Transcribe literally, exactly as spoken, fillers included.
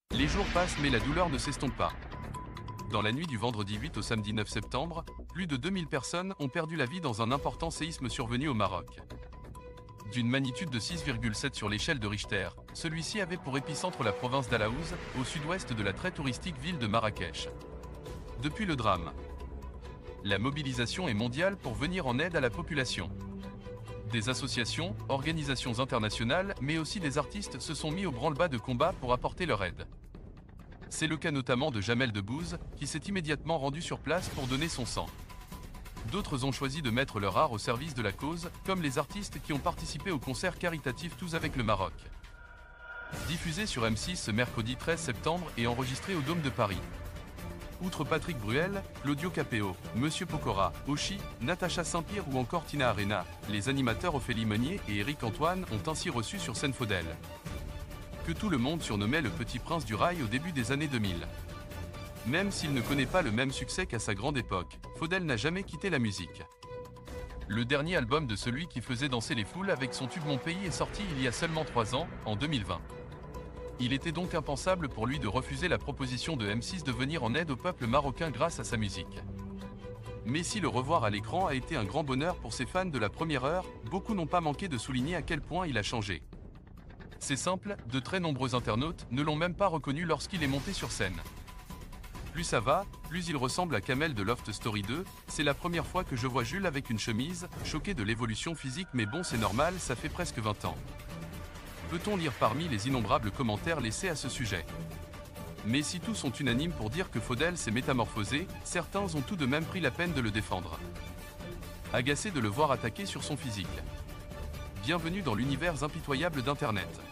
Les jours passent mais la douleur ne s'estompe pas. Dans la nuit du vendredi huit au samedi neuf septembre, plus de deux mille personnes ont perdu la vie dans un important séisme survenu au Maroc. D'une magnitude de six virgule sept sur l'échelle de Richter, celui-ci avait pour épicentre la province d'Alaouz, au sud-ouest de la très touristique ville de Marrakech. Depuis le drame, la mobilisation est mondiale pour venir en aide à la population. Des associations, organisations internationales, mais aussi des artistes se sont mis au branle-bas de combat pour apporter leur aide. C'est le cas notamment de Jamel Debbouze, qui s'est immédiatement rendu sur place pour donner son sang. D'autres ont choisi de mettre leur art au service de la cause, comme les artistes qui ont participé au concert caritatif Tous avec le Maroc. Diffusé sur M six ce mercredi treize septembre et enregistré au Dôme de Paris. Outre Patrick Bruel, Claudio Capéo, Monsieur Pokora, Oshi, Natacha Saint-Pierre ou encore Tina Arena, les animateurs Ophélie Meunier et Éric Antoine ont ainsi reçu sur scène Faudel, que tout le monde surnommait le petit prince du rail au début des années deux mille. Même s'il ne connaît pas le même succès qu'à sa grande époque, Faudel n'a jamais quitté la musique. Le dernier album de celui qui faisait danser les foules avec son tube Mon Pays est sorti il y a seulement trois ans, en deux mille vingt. Il était donc impensable pour lui de refuser la proposition de M six de venir en aide au peuple marocain grâce à sa musique. Mais si le revoir à l'écran a été un grand bonheur pour ses fans de la première heure, beaucoup n'ont pas manqué de souligner à quel point il a changé. C'est simple, de très nombreux internautes ne l'ont même pas reconnu lorsqu'il est monté sur scène. Plus ça va, plus il ressemble à Kamel de Loft Story deux, c'est la première fois que je vois Jules avec une chemise, choqué de l'évolution physique mais bon c'est normal, ça fait presque vingt ans. Peut-on lire parmi les innombrables commentaires laissés à ce sujet? Mais si tous sont unanimes pour dire que Faudel s'est métamorphosé, certains ont tout de même pris la peine de le défendre. Agacé de le voir attaquer sur son physique. Bienvenue dans l'univers impitoyable d'Internet.